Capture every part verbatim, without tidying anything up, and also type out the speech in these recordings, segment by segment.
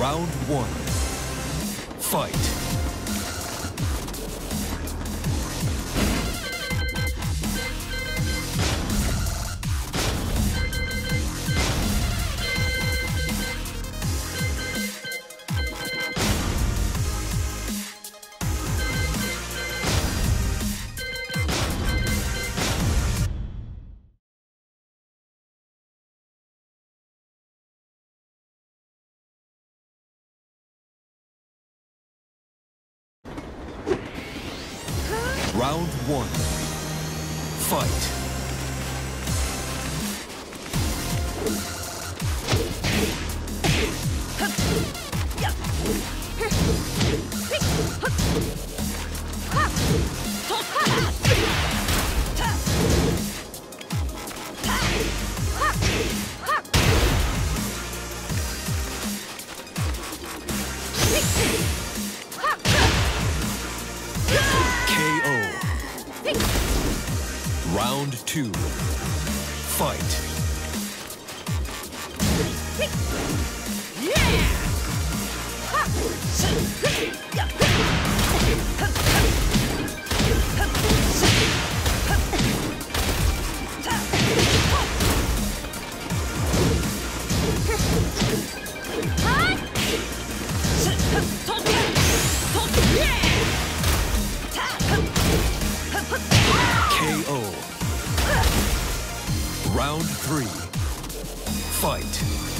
Round one. Fight. Round one. Fight. Round two. Fight. K O. Round three. Fight.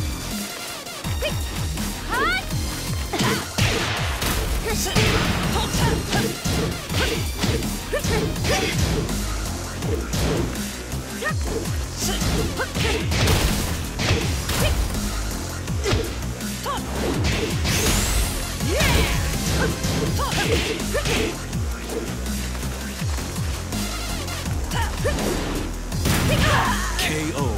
K O.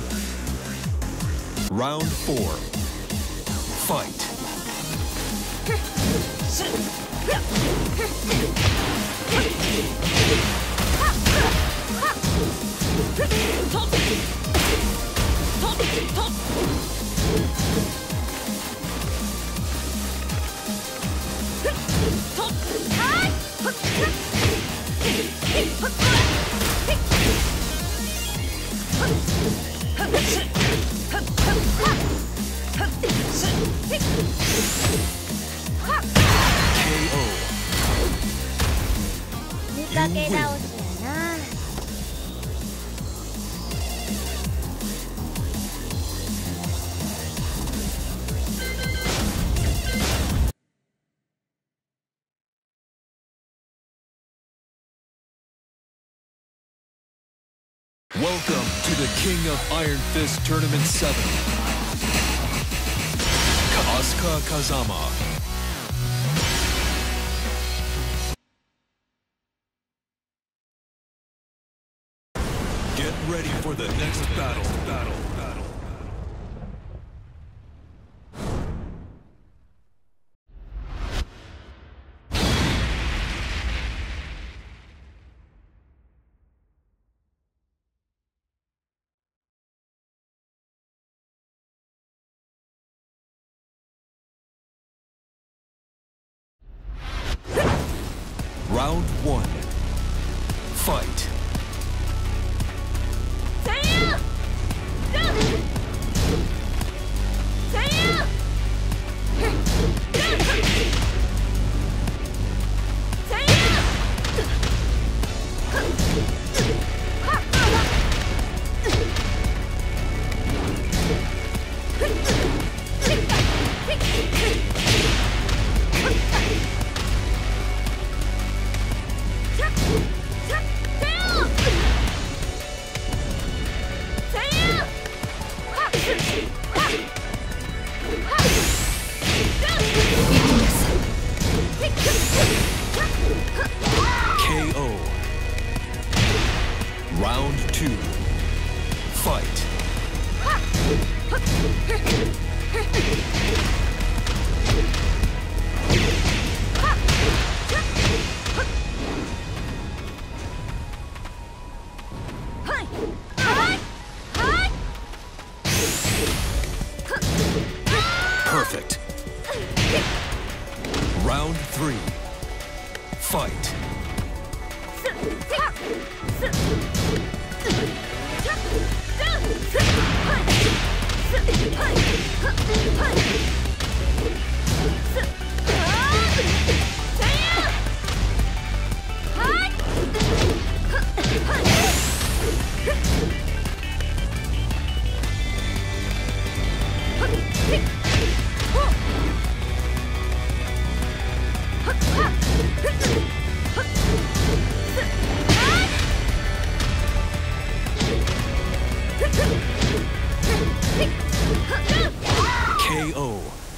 Round four. Fight. Welcome to the King of Iron Fist Tournament seven. Asuka Kazama. Get ready for the next battle. Battle. Battle. Round one. Fight. K O. Round two. Fight. Perfect. Round three. Fight. K O.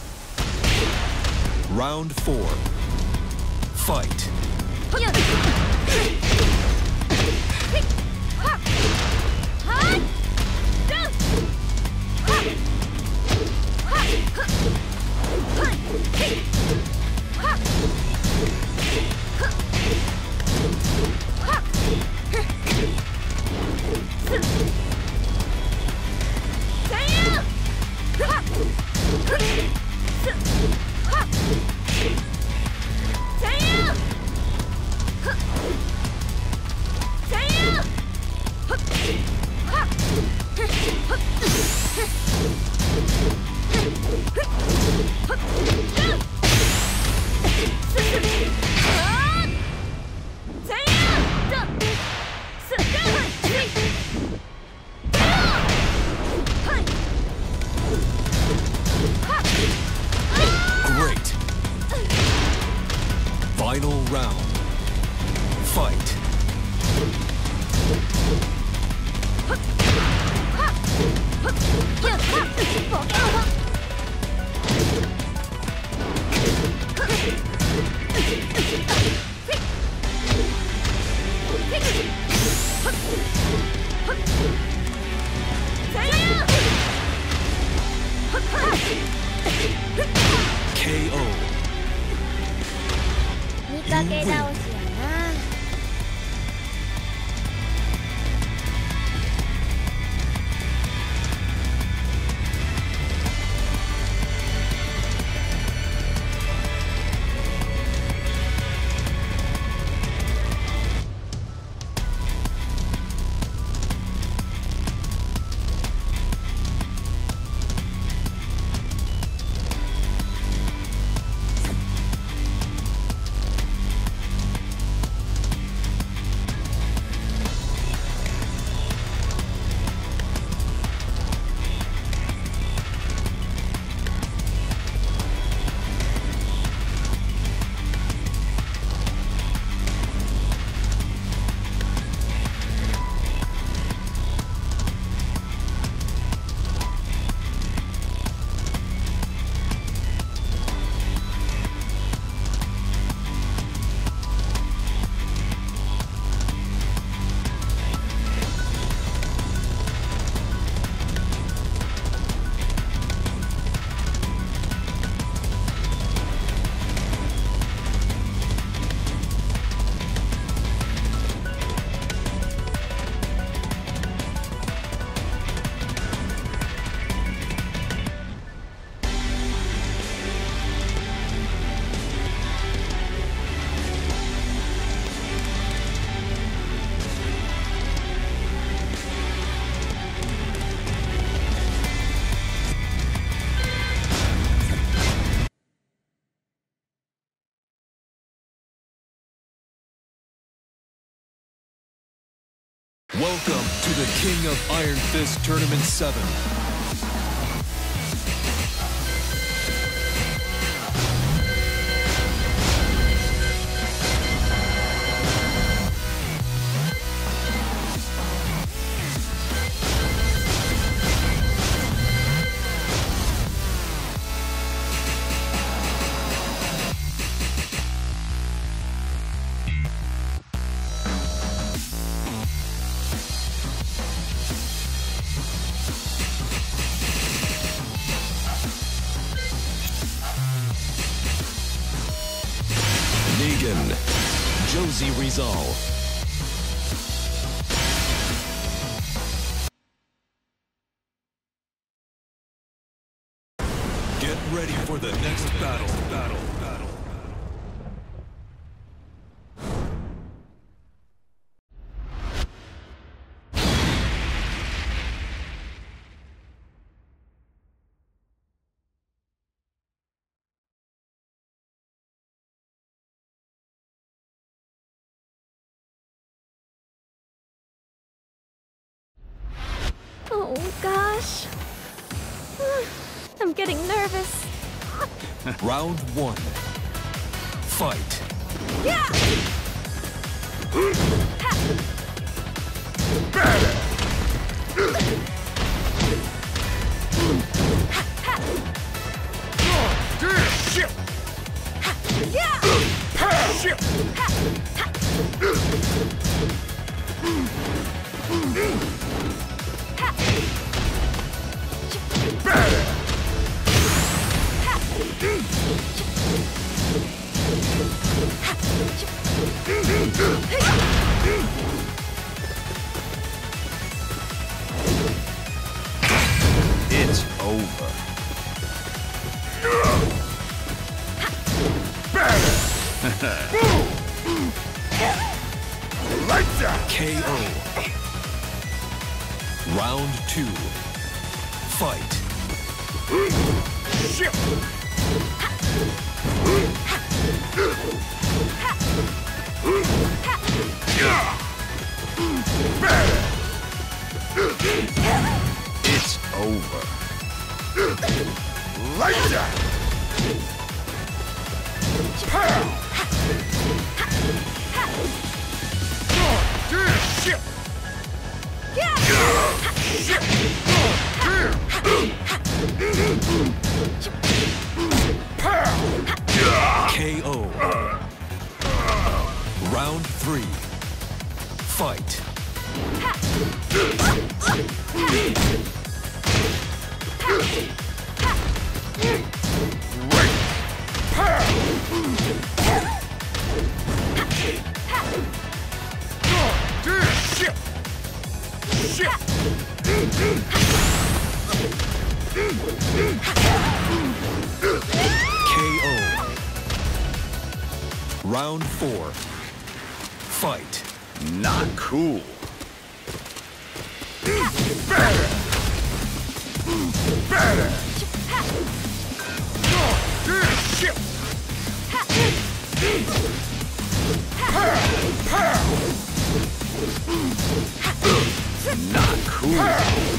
Round four. Fight. Great. Final round. Fight. K O. 見かけ倒しやな。 Welcome to the King of Iron Fist Tournament seven. Negan, Josie Rizal. Get ready for the next battle, battle, battle. Oh, gosh. I'm getting nervous. Round one. Fight. Yeah! Shit! Yeah! Shit! It's over. Like that! K O. Round two. Fight. Shit! It's over. Like that! Pow! Shit! Shit! Pow! K O. Round three. Fight. Shit! Shit! K O. Round four. Fight. Not cool. Better! Better! Shit! Pow! Pow! Not cool.